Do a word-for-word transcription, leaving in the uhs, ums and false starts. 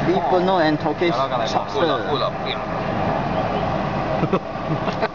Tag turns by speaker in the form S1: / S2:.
S1: Filipino and Turkish
S2: Kalau kalau
S1: chopper.
S2: full of full of